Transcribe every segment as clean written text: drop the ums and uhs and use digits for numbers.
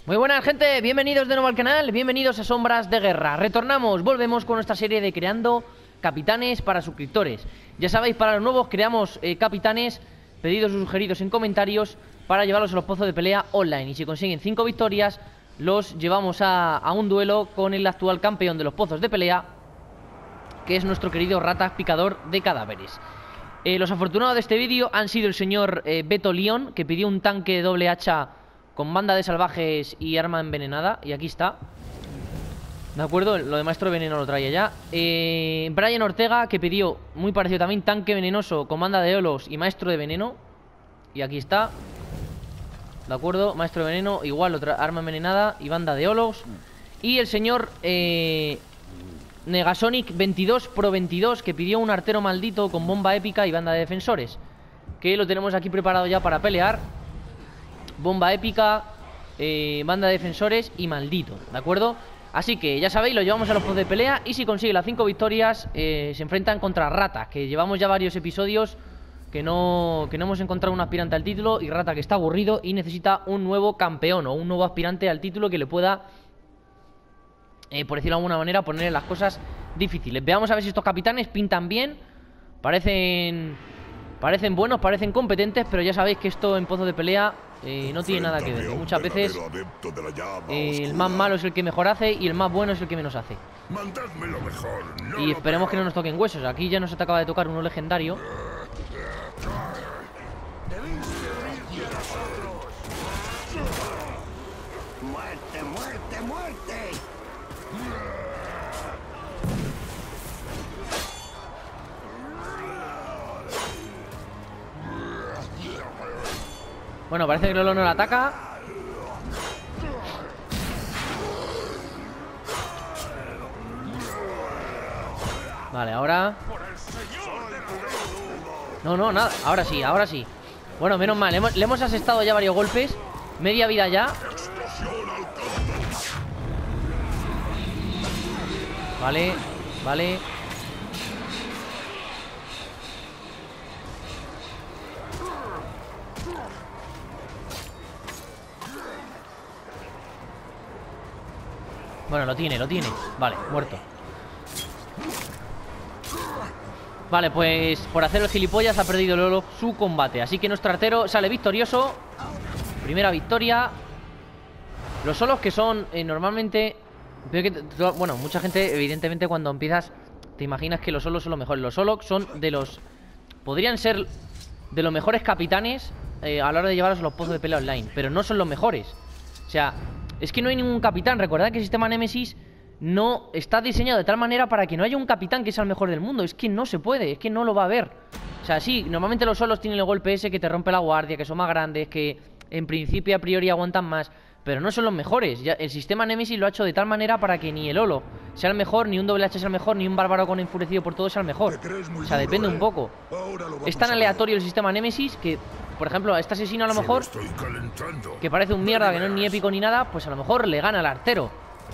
Muy buenas, gente, bienvenidos de nuevo al canal, bienvenidos a Sombras de Guerra. Volvemos con nuestra serie de creando capitanes para suscriptores. Ya sabéis, para los nuevos creamos capitanes pedidos o sugeridos en comentarios para llevarlos a los pozos de pelea online. Y si consiguen 5 victorias, los llevamos a un duelo con el actual campeón de los pozos de pelea, que es nuestro querido Rata Picador de Cadáveres. Los afortunados de este vídeo han sido el señor Beto León, que pidió un tanque doble hacha con banda de salvajes y arma envenenada. Y aquí está. ¿De acuerdo? Lo de maestro de veneno lo traía ya. Brian Ortega, que pidió, muy parecido también, tanque venenoso con banda de olos y maestro de veneno. Y aquí está. ¿De acuerdo? Maestro de veneno, igual otra arma envenenada y banda de olos. Y el señor Negasonic 22 Pro 22, que pidió un artero maldito con bomba épica y banda de defensores, que lo tenemos aquí preparado ya para pelear. Bomba épica, banda de defensores y maldito, ¿de acuerdo? Así que ya sabéis, lo llevamos a los pozos de pelea. Y si consigue las 5 victorias, se enfrentan contra Rata, que llevamos ya varios episodios que no hemos encontrado un aspirante al título. Y Rata, que está aburrido y necesita un nuevo campeón o un nuevo aspirante al título que le pueda, por decirlo de alguna manera, ponerle las cosas difíciles. Veamos a ver si estos capitanes pintan bien. Parecen buenos, parecen competentes, pero ya sabéis que esto en pozos de pelea no tiene nada que ver. Muchas veces el más malo es el que mejor hace y el más bueno es el que menos hace. Y esperemos que no nos toquen huesos. Aquí ya nos acaba de tocar uno legendario. ¡Muerte, muerte, muerte! Bueno, parece que Lolo no la ataca. Vale, ahora. No, nada, ahora sí, ahora sí. Bueno, menos mal, le hemos asestado ya varios golpes. Media vida ya. Vale, vale. Bueno, lo tiene. Vale, muerto. Vale, pues por hacer el gilipollas ha perdido Lolo su combate. Así que nuestro artero sale victorioso. Primera victoria. Los solos que son normalmente... Bueno, mucha gente, evidentemente, cuando empiezas te imaginas que los solos son los mejores. Los solos son de los... podrían ser de los mejores capitanes a la hora de llevarlos a los pozos de pelea online, pero no son los mejores. O sea, es que no hay ningún capitán. Recordad que el sistema Nemesis no está diseñado de tal manera para que no haya un capitán que sea el mejor del mundo. Es que no se puede, es que no lo va a haber. O sea, sí, normalmente los solos tienen el golpe ese que te rompe la guardia, que son más grandes, que en principio a priori aguantan más, pero no son los mejores. Ya, el sistema Nemesis lo ha hecho de tal manera para que ni el Olo sea el mejor, ni un doble H sea el mejor, ni un bárbaro con enfurecido por todo sea el mejor. O sea, depende un poco. Es tan aleatorio el sistema Nemesis que, por ejemplo, a este asesino a lo mejor, que parece un mierda, que no es ni épico ni nada, pues a lo mejor le gana al artero.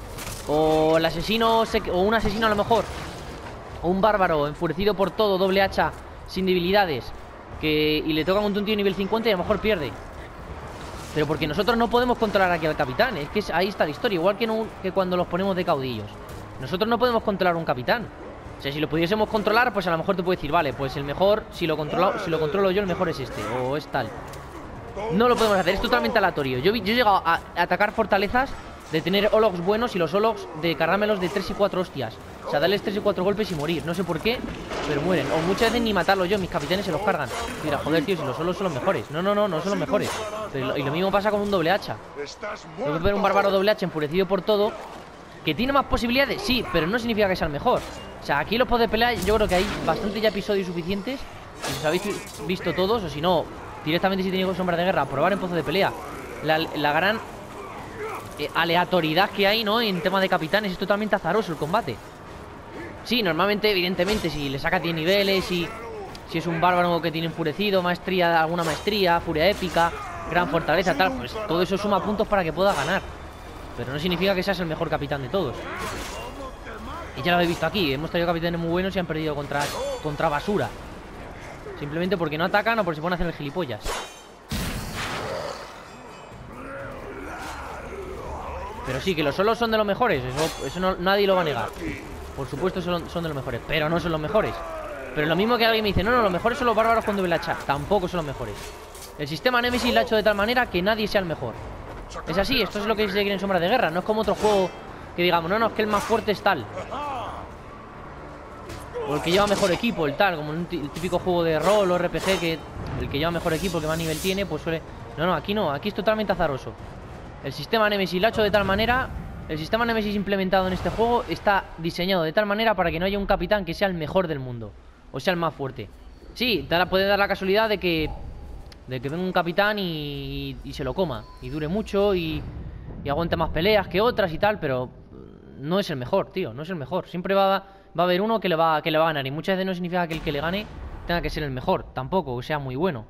O el asesino, o un asesino a lo mejor, o un bárbaro enfurecido por todo, doble hacha, sin debilidades, y le tocan un tío nivel 50 y a lo mejor pierde. Pero porque nosotros no podemos controlar aquí al capitán. Es que ahí está la historia. Igual que cuando los ponemos de caudillos. Nosotros no podemos controlar un capitán. O sea, si lo pudiésemos controlar, pues a lo mejor te puedo decir, vale, pues el mejor, si lo controlo yo, el mejor es este, o es tal. No lo podemos hacer, es totalmente aleatorio. Yo he llegado a atacar fortalezas de tener Ologs buenos y los Ologs de cargármelos de 3 y 4 hostias. O sea, darles 3 y 4 golpes y morir. No sé por qué, pero mueren. O muchas veces ni matarlos yo, mis capitanes se los cargan. Mira, joder, tío, si los Ologs son los mejores. No son los mejores. Y lo mismo pasa con un doble hacha. Tengo que ver un bárbaro doble hacha enfurecido por todo, que tiene más posibilidades, sí, pero no significa que sea el mejor. O sea, aquí los pozos de pelea yo creo que hay bastante ya episodios suficientes. Si os habéis visto todos, o si no, directamente si tenéis Sombras de Guerra, probar en pozos de pelea. La gran aleatoriedad que hay, ¿no? En tema de capitanes, es totalmente azaroso el combate. Sí, normalmente, evidentemente, si le saca 10 niveles y si es un bárbaro que tiene enfurecido, maestría, alguna maestría, furia épica, gran fortaleza, tal, pues todo eso suma puntos para que pueda ganar. Pero no significa que seas el mejor capitán de todos. Y ya lo habéis visto aquí, hemos traído capitanes muy buenos y han perdido contra basura. Simplemente porque no atacan o porque se ponen a hacer el gilipollas. Pero sí, que los solos son de los mejores. Eso nadie lo va a negar. Por supuesto son de los mejores, pero no son los mejores. Pero lo mismo que alguien me dice, no, los mejores son los bárbaros con doble hacha. Tampoco son los mejores. El sistema Nemesis lo ha hecho de tal manera que nadie sea el mejor. Es así, esto es lo que se quiere en Sombras de Guerra. No es como otro juego que digamos, no, es que el más fuerte es tal. O el que lleva mejor equipo, el tal. Como el típico juego de rol o RPG, que el que lleva mejor equipo, el que más nivel tiene, pues suele... No, aquí no, aquí es totalmente azaroso. El sistema Nemesis lo ha hecho de tal manera... El sistema Nemesis implementado en este juego está diseñado de tal manera para que no haya un capitán que sea el mejor del mundo. O sea, el más fuerte. Sí, puede dar la casualidad de que venga un capitán y se lo coma. Y dure mucho y aguante más peleas que otras y tal, pero no es el mejor, tío, no es el mejor. Siempre va a haber uno que le va a ganar. Y muchas veces no significa que el que le gane tenga que ser el mejor, tampoco, que sea muy bueno.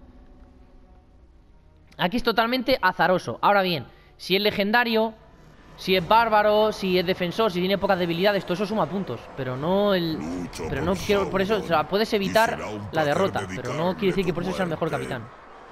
Aquí es totalmente azaroso. Ahora bien, si es legendario, si es bárbaro, si es defensor, si tiene pocas debilidades, todo eso suma puntos. Pero no quiero, por eso, o sea, puedes evitar la derrota, pero no quiere decir que por eso sea el mejor capitán.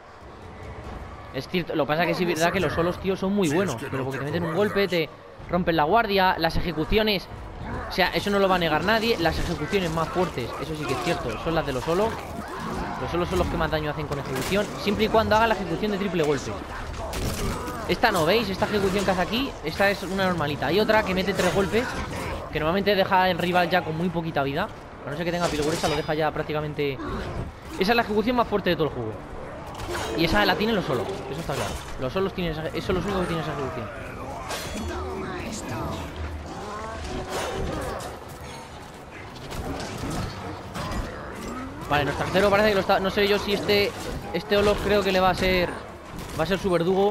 Es cierto, lo que pasa es que sí es verdad que los solos, tío, son muy buenos. Pero porque te meten un golpe, te rompen la guardia, las ejecuciones. O sea, eso no lo va a negar nadie. Las ejecuciones más fuertes, eso sí que es cierto, son las de los solos. Los solos son los que más daño hacen con ejecución, siempre y cuando haga la ejecución de triple golpe. Esta no, ¿veis? Esta ejecución que hace aquí, esta es una normalita. Hay otra que mete 3 golpes, que normalmente deja al rival ya con muy poquita vida. A no ser que tenga pilguresa, lo deja ya prácticamente. Esa es la ejecución más fuerte de todo el juego. Y esa la tienen los solos, eso está claro. Los solos tienen esa, eso son los únicos que tienen esa ejecución. Vale, nuestro tercero parece que lo está. No sé yo si este Olof creo que le va a ser. Va a ser su verdugo.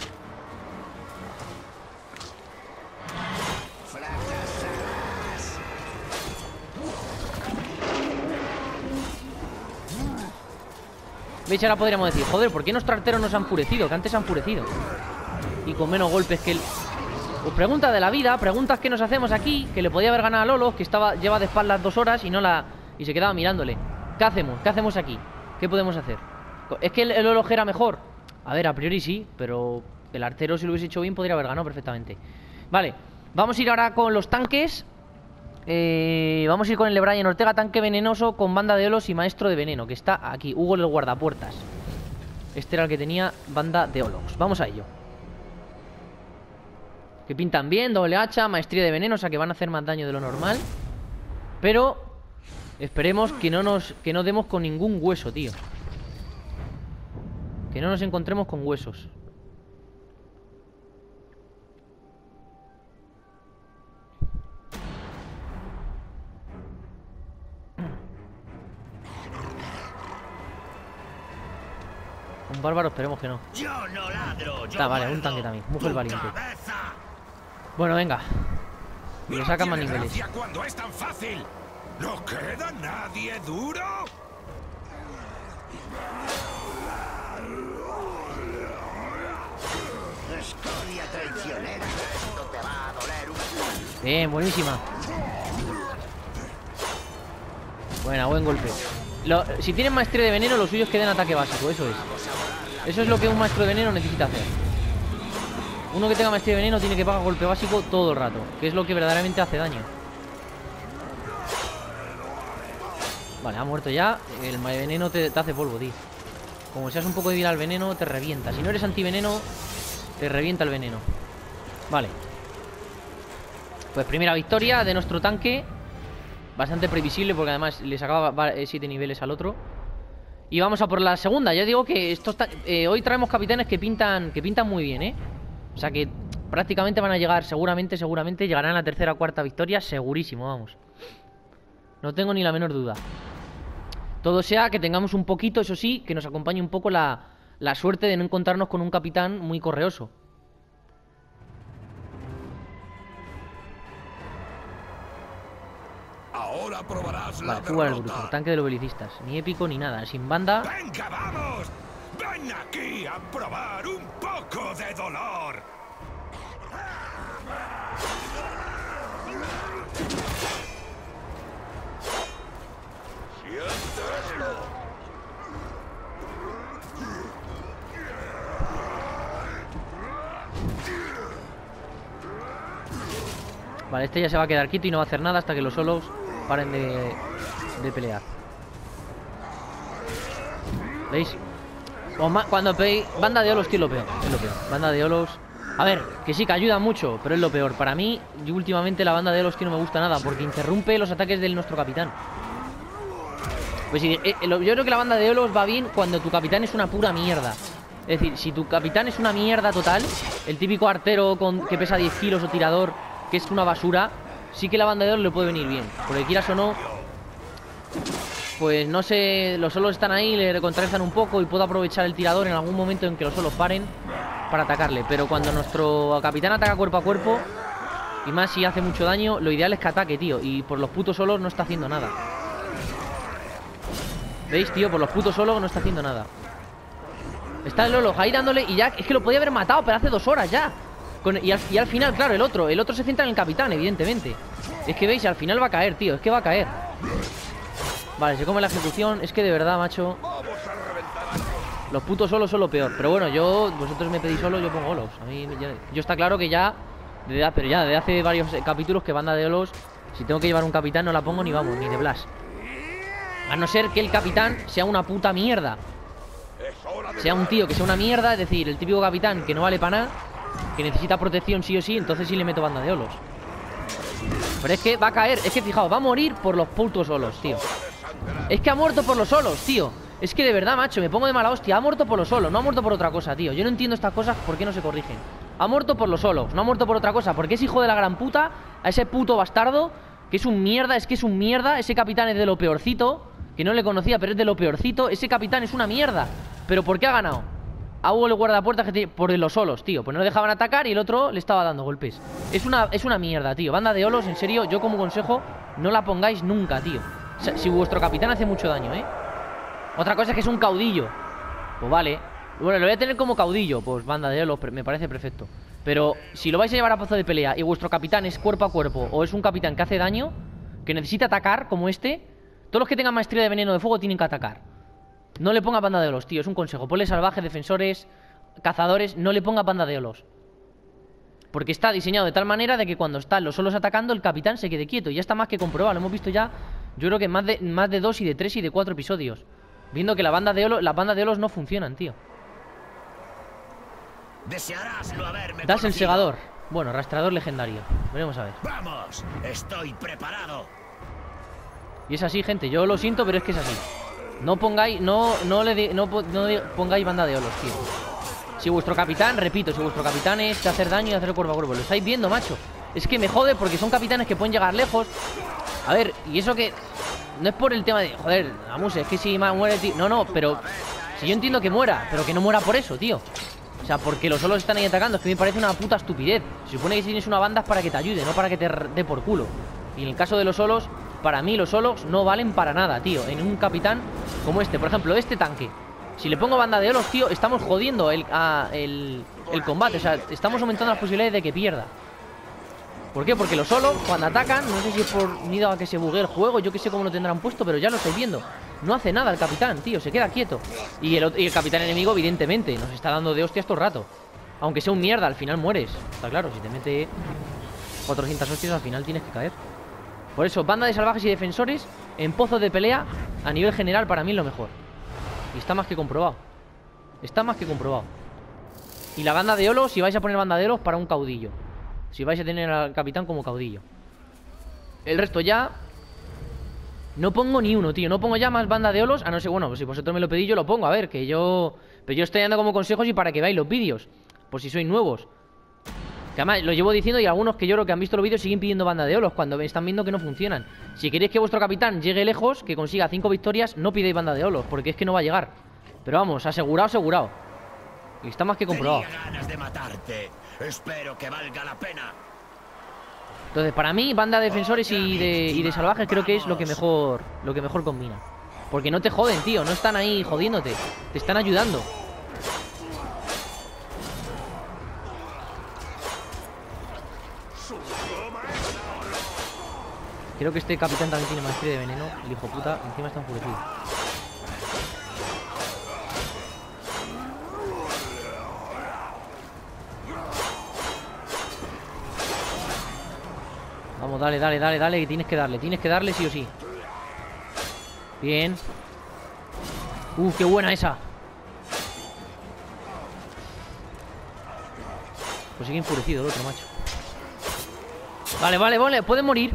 ¿Veis? Ahora podríamos decir, joder, ¿por qué nuestro artero no se ha enfurecido? Que antes se ha enfurecido. Y con menos golpes que él. Pues pregunta de la vida, preguntas que nos hacemos aquí. Que le podía haber ganado a Lolo, que lleva de espaldas 2 horas y se quedaba mirándole. ¿Qué hacemos? ¿Qué hacemos aquí? ¿Qué podemos hacer? ¿Es que el Olof era mejor? A ver, a priori sí, pero el artero, si lo hubiese hecho bien, podría haber ganado perfectamente. Vale, vamos a ir ahora con los tanques. Vamos a ir con el de Brian Ortega, tanque venenoso con banda de Olos y maestro de veneno, que está aquí, Hugo el guardapuertas. Este era el que tenía banda de Olos. Vamos a ello. Que pintan bien, doble hacha, maestría de veneno, o sea que van a hacer más daño de lo normal. Pero esperemos que no demos con ningún hueso, tío. Que no nos encontremos con huesos. Un bárbaro esperemos que no. Yo no ladro, yo Vale, un tanque también. Mujer valiente. Bueno, venga. Y le sacan más niveles. Cuando es tan fácil. ¿No queda nadie duro? Escoria traicionera. Esto te va a doler un... Bien, buenísima. Buena, buen golpe. Si tienen maestría de veneno, lo suyo es que den ataque básico, eso es. Eso es lo que un maestro de veneno necesita hacer. Uno que tenga maestría de veneno tiene que pagar golpe básico todo el rato, que es lo que verdaderamente hace daño. Vale, ha muerto ya. El veneno te hace polvo, tío. Como seas un poco débil al veneno, te revienta. Si no eres antiveneno, te revienta el veneno. Vale. Pues primera victoria de nuestro tanque. Bastante previsible porque además le sacaba 7 niveles al otro. Y vamos a por la segunda. Ya digo que hoy traemos capitanes que pintan muy bien, ¿eh? O sea que prácticamente van a llegar, seguramente llegarán a la tercera o cuarta victoria, segurísimo, vamos. No tengo ni la menor duda. Todo sea que tengamos un poquito, eso sí, que nos acompañe un poco la suerte de no encontrarnos con un capitán muy correoso. Ahora probarás la Vale, fuga del derrota. bruto, tanque de los belicistas. Ni épico ni nada, sin banda. ¡Venga, vamos! ¡Ven aquí a probar un poco de dolor! ¡Siente esto! Vale, este ya se va a quedar quieto y no va a hacer nada hasta que los solos paren de pelear. ¿Veis? Cuando veis banda de olos, tío, es lo peor. Es lo peor. Banda de olos. A ver, que sí, que ayuda mucho, pero es lo peor. Para mí, yo últimamente la banda de olos, tío, no me gusta nada, porque interrumpe los ataques de nuestro capitán. Pues sí, yo creo que la banda de olos va bien cuando tu capitán es una pura mierda. Es decir, si tu capitán es una mierda total, el típico artero que pesa 10 kilos o tirador, que es una basura, sí que la banda de olos le puede venir bien. Porque quieras o no, pues no sé, los solos están ahí, le contrarrestan un poco y puedo aprovechar el tirador en algún momento en que los solos paren para atacarle. Pero cuando nuestro capitán ataca cuerpo a cuerpo, y más si hace mucho daño, lo ideal es que ataque, tío. Y por los putos solos no está haciendo nada. ¿Veis, tío? Por los putos solos no está haciendo nada. Está el Lolo ahí dándole y ya... Es que lo podía haber matado, pero hace 2 horas ya. Y al final, claro, el otro se centra en el capitán, evidentemente. Es que veis, al final va a caer, tío. Es que va a caer. Vale, se come la ejecución. Es que de verdad, macho, los putos solos son lo peor. Pero bueno, vosotros me pedís solos, yo pongo olos. A mí, yo está claro que ya, pero ya desde hace varios capítulos que banda de olos, si tengo que llevar un capitán no la pongo ni vamos, ni de Blas. A no ser que el capitán sea una puta mierda. Sea un tío que sea una mierda, es decir, el típico capitán que no vale para nada, que necesita protección sí o sí, entonces sí le meto banda de olos. Pero es que va a caer, es que fijaos, va a morir por los putos solos, tío. Es que ha muerto por los solos, tío. Es que de verdad, macho, me pongo de mala hostia. Ha muerto por los solos, no ha muerto por otra cosa, tío. Yo no entiendo estas cosas, ¿por qué no se corrigen? Ha muerto por los solos, no ha muerto por otra cosa. Porque es hijo de la gran puta, a ese puto bastardo, que es un mierda, es que es un mierda. Ese capitán es de lo peorcito, que no le conocía, pero es de lo peorcito. Ese capitán es una mierda. ¿Pero por qué ha ganado? A Hugo el guardapuertas que tiene... Por los solos, tío. Pues no le dejaban atacar y el otro le estaba dando golpes. Es una mierda, tío. Banda de olos, en serio, yo como consejo, no la pongáis nunca, tío. O sea, si vuestro capitán hace mucho daño, ¿eh? Otra cosa es que es un caudillo. Pues vale. Bueno, lo voy a tener como caudillo. Pues banda de olos, me parece perfecto. Pero si lo vais a llevar a pozo de pelea y vuestro capitán es cuerpo a cuerpo, o es un capitán que hace daño, que necesita atacar, como este, todos los que tengan maestría de veneno de fuego tienen que atacar. No le ponga banda de olos, tío, es un consejo. Ponle salvajes, defensores, cazadores. No le ponga banda de olos, porque está diseñado de tal manera de que cuando están los solos atacando, el capitán se quede quieto. Y ya está más que comprobado, lo hemos visto ya. Yo creo que más de 2 y de 3 y de 4 episodios, viendo que las bandas de olos no funcionan, tío. Das el segador. Bueno, rastreador legendario. Veremos a ver. Vamos, estoy preparado. Y es así, gente, yo lo siento, pero es que es así. No pongáis, no pongáis banda de olos, tío. Si vuestro capitán, repito, si vuestro capitán es de hacer daño y hacer cuerpo a cuerpo, lo estáis viendo, macho. Es que me jode porque son capitanes que pueden llegar lejos. A ver, y eso que no es por el tema de, joder, Amuse, es que si muere, tío. No, pero si yo entiendo que muera, pero que no muera por eso, tío. O sea, porque los solos están ahí atacando. Es que me parece una puta estupidez. Se supone que si tienes una banda es para que te ayude, no para que te dé por culo. Y en el caso de los solos, para mí los solos no valen para nada, tío. En un capitán como este, por ejemplo, este tanque, si le pongo banda de olos, tío, estamos jodiendo el combate. O sea, estamos aumentando las posibilidades de que pierda. ¿Por qué? Porque los solos, cuando atacan, no sé si es por miedo a que se buguee el juego, yo que sé cómo lo tendrán puesto, pero ya lo estáis viendo. No hace nada el capitán, tío, se queda quieto. Y el capitán enemigo, evidentemente, nos está dando de hostias todo el rato. Aunque sea un mierda, al final mueres. Está claro, si te mete 400 hostias, al final tienes que caer. Por eso, banda de salvajes y defensores en pozos de pelea, a nivel general, para mí es lo mejor. Y está más que comprobado. Está más que comprobado. Y la banda de olos, si vais a poner banda de olos, para un caudillo. Si vais a tener al capitán como caudillo. El resto ya no pongo ni uno, tío. No pongo ya más banda de olos. A no ser, bueno, pues si vosotros me lo pedís, yo lo pongo. A ver, que yo... Pero yo estoy dando como consejos y para que veáis los vídeos, por si sois nuevos. Que además lo llevo diciendo y algunos que yo creo que han visto los vídeos siguen pidiendo banda de olos cuando están viendo que no funcionan. Si queréis que vuestro capitán llegue lejos, que consiga 5 victorias, no pidáis banda de olos, porque es que no va a llegar. Pero vamos, asegurado, asegurado. Y está más que comprobado. Tenía ganas de matarte. Espero que valga la pena. Entonces, para mí, banda de defensores y de salvajes creo que es lo que mejor combina. Porque no te joden, tío, no están ahí jodiéndote, te están ayudando. Creo que este capitán también tiene maestría de veneno. El hijo puta, encima está enfurecido. Vamos, dale, dale, dale, dale, que tienes que darle sí o sí. Bien. Qué buena esa. Pues sigue enfurecido el otro, macho. Vale, vale, vale, puede morir.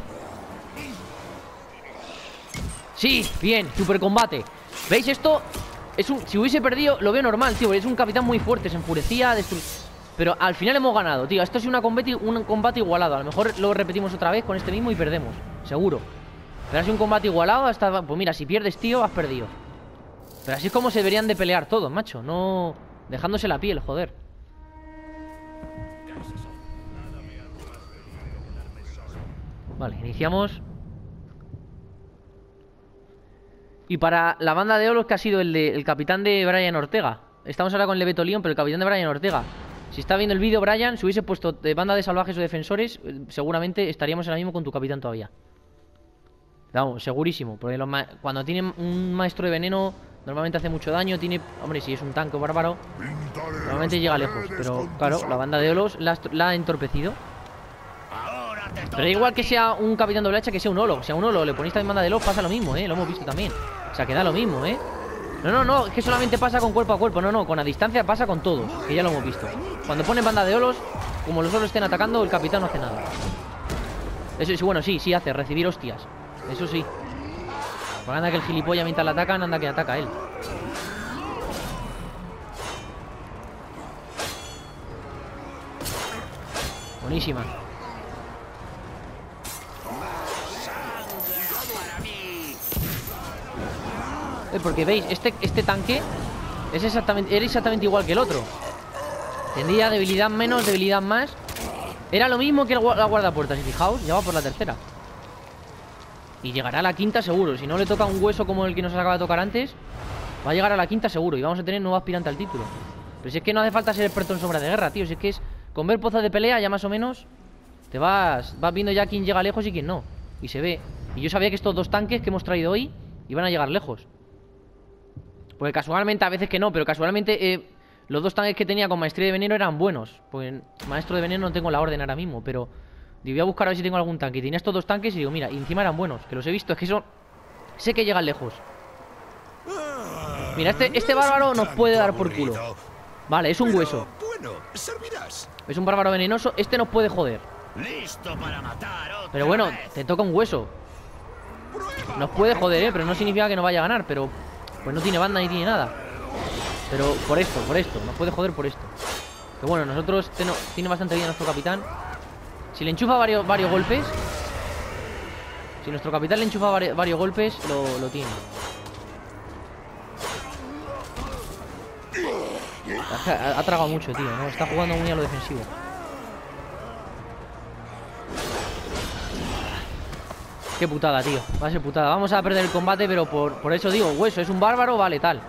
Sí, bien, super combate. ¿Veis esto? Si hubiese perdido, lo veo normal, tío. Es un capitán muy fuerte, se enfurecía, pero al final hemos ganado, tío. Esto es un combate igualado. A lo mejor lo repetimos otra vez con este mismo y perdemos, seguro. Pero ha sido un combate igualado hasta... Pues mira, si pierdes, tío, has perdido. Pero así es como se deberían de pelear todos, macho. No dejándose la piel, joder. Vale, iniciamos. Y para la banda de Olos, que ha sido el capitán de Brian Ortega. Estamos ahora con Leveto León, pero el capitán de Brian Ortega. Si está viendo el vídeo, Brian, si hubiese puesto de banda de salvajes o defensores, seguramente estaríamos ahora mismo con tu capitán todavía. Vamos, segurísimo. Porque cuando tiene un maestro de veneno, normalmente hace mucho daño. Hombre, si es un tanque bárbaro, normalmente llega lejos. Pero claro, la banda de Olos la ha entorpecido. Pero igual que sea un capitán doble hacha, que sea un Olo. Si a un Olo le ponéis también banda de Olos, pasa lo mismo, lo hemos visto también. O sea, que da lo mismo, No, es que solamente pasa con cuerpo a cuerpo. No, con la distancia pasa con todo, que ya lo hemos visto. Cuando ponen banda de Olos, como los Olos estén atacando, el capitán no hace nada. Eso sí, bueno, sí hace, recibir hostias. Eso sí. Pues anda que el gilipollas mientras le atacan, anda que ataca él. Buenísima. Porque veis, este tanque era exactamente igual que el otro. Tendría debilidad menos, debilidad más. Era lo mismo que la guardapuertas. Y fijaos, ya va por la tercera. Y llegará a la quinta seguro. Si no le toca un hueso como el que nos acaba de tocar antes, va a llegar a la quinta seguro. Y vamos a tener nuevo aspirante al título. Pero si es que no hace falta ser experto en sombra de guerra, tío. Si es que es con ver pozas de pelea, ya más o menos te vas viendo ya quién llega lejos y quién no. Y se ve. Y yo sabía que estos dos tanques que hemos traído hoy iban a llegar lejos. Porque casualmente, a veces que no, pero casualmente los dos tanques que tenía con maestría de veneno eran buenos. Pues maestro de veneno no tengo la orden ahora mismo, pero voy a buscar a ver si tengo algún tanque. Y tenía estos dos tanques y digo, mira, y encima eran buenos, que los he visto, es que eso sé que llegan lejos. Mira, este bárbaro nos puede dar por culo. Vale, es un hueso. Es un bárbaro venenoso, este nos puede joder. Pero bueno, te toca un hueso. Nos puede joder, pero no significa que no vaya a ganar, pero... Pues no tiene banda ni tiene nada. Pero por esto, nos puede joder por esto. Que bueno, nosotros tiene bastante vida nuestro capitán. Si le enchufa varios golpes, si nuestro capitán le enchufa varios golpes, lo tiene. Ha tragado mucho, tío, ¿no? Está jugando muy a lo defensivo. Qué putada, tío. Va a ser putada. Vamos a perder el combate, pero por eso digo, hueso, es un bárbaro, vale, tal.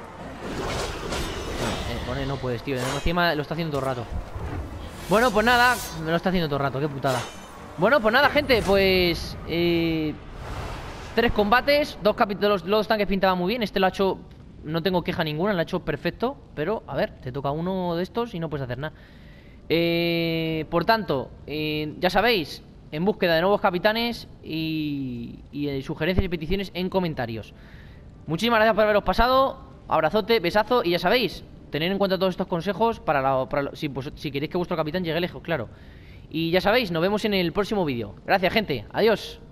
No puedes, tío. Encima lo está haciendo todo el rato. Bueno, pues nada, me lo está haciendo todo el rato, qué putada. Bueno, pues nada, gente, pues 3 combates, los dos tanques pintaban muy bien. Este lo ha hecho, no tengo queja ninguna, lo ha hecho perfecto. Pero, a ver, te toca uno de estos y no puedes hacer nada. Por tanto, ya sabéis, en búsqueda de nuevos capitanes y sugerencias y peticiones en comentarios. Muchísimas gracias por haberos pasado. Abrazote, besazo y ya sabéis, tener en cuenta todos estos consejos si queréis que vuestro capitán llegue lejos, claro. Y ya sabéis, nos vemos en el próximo vídeo. Gracias, gente, adiós.